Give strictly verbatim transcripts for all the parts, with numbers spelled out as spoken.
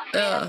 Yeah.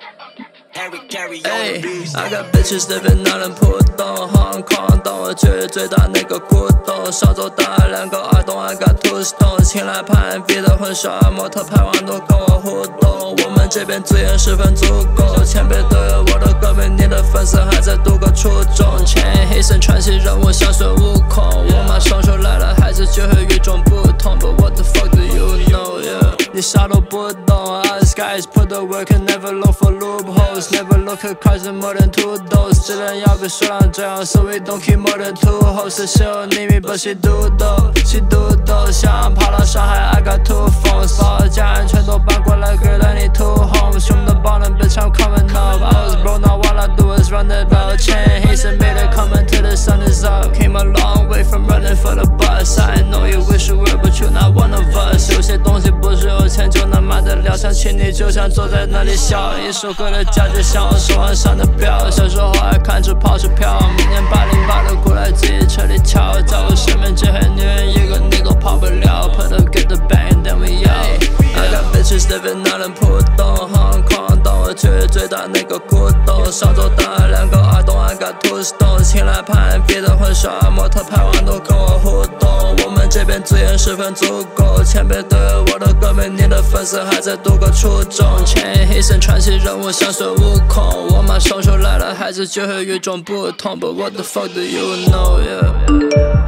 Ay, I got bitches living out in 浦东 Hong Kong 东，我就是最大那个股东。上周打了两个耳洞 ，I got two stones。请来拍 M V 的混耍模特拍完都跟我互动。我们这边资源十分足够，前辈都有我的歌迷，你的粉丝还在读个初中。前黑神传奇人物像孙悟空，我马上就来了，孩子就会与众不同。But what the fuck do you know? Yeah， 你啥都不懂。Us guys put the work and never look for loopholes. Never look at cars and more than two doors. 质量要比数量重要 ，so we don't keep more than two hoes. She only me, but she do though. She do though. 想跑到上海 ，I got two phones. 把我家人全都搬过来 ，girl I need two homes. 兄弟帮人 bitch I'm coming up. I was broke, now all I do is run the bell chain. He said made it coming till the sun is up. Came a long way from running for the bus. I know you wish you were, but you're not one of us. 有些东西不是有钱就能买得了，想请你就想坐在那里笑。一首歌的价值像我手腕上的表，小时候爱看着跑车票，明年八零八的过来自己车里敲，在我身边这黑女人一个你都跑不了。Put up get the bang then we out. I got bitches living out in 浦东 Hong Kong 东，我就是最大那个股东。上周打了两个耳洞 ，I got two stones。请来拍 M V 的混耍模特拍完都跟我互动。我们这边资源十分足够，前辈都有我的歌迷，你的粉丝还在读个初中。前黑神传奇人物像孙悟空，我马上就来了，孩子就会与众不同。But what the fuck do you know? Yeah.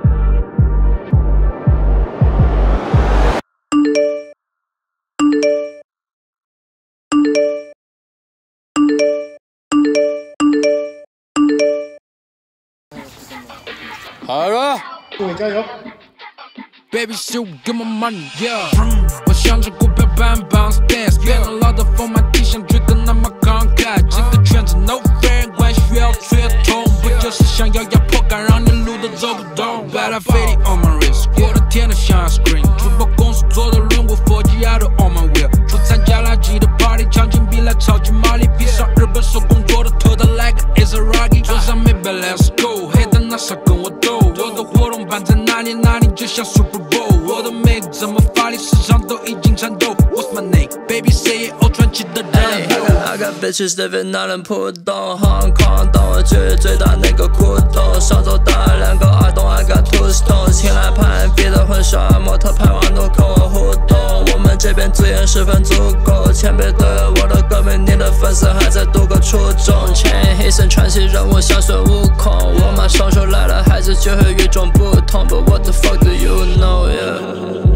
好了， 各位加油 ！Baby shoot give me money yeah。我想着股票板 bounce dance， 变了老的风马地想觉得那么慷慨。这个圈子 no fair， 怪需要缺通，不就是想要压迫感，让你路都走不动。Bad fading on my wrist， 我的天的像 screen， 珠宝公司做的轮毂 四 G auto on my wheel， 不参加垃圾的 party， 场景比来超级玛丽，比上日本手工做的头的 like is a rocky， 桌上没杯 let's go， 黑的拿啥跟我斗？我的活动办在哪里哪里就像 Super Bowl， 我的妹子怎么发力，市场都已经颤抖。What's my name? Baby say it， 哦传奇的人。I got bitches living out in 浦东 Hong Kong 东，我就是最大那个股东。上周打了两个耳洞 ，I got two stones。请来拍 M V 的混耍模特拍完都跟我互动。我们这边资源十分足够，前辈都有我的歌迷，你的粉丝还在读个初中。前黑神传奇人物像孙悟空，我马上就来了，孩子就会与众不同。But what the fuck do you know? Yeah.